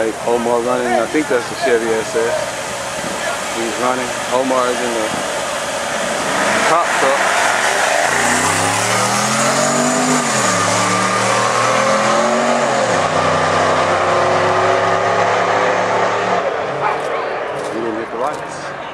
Right, Omar running, I think that's the Chevy SS. He's running. Omar is in the top truck. He didn't get the lights.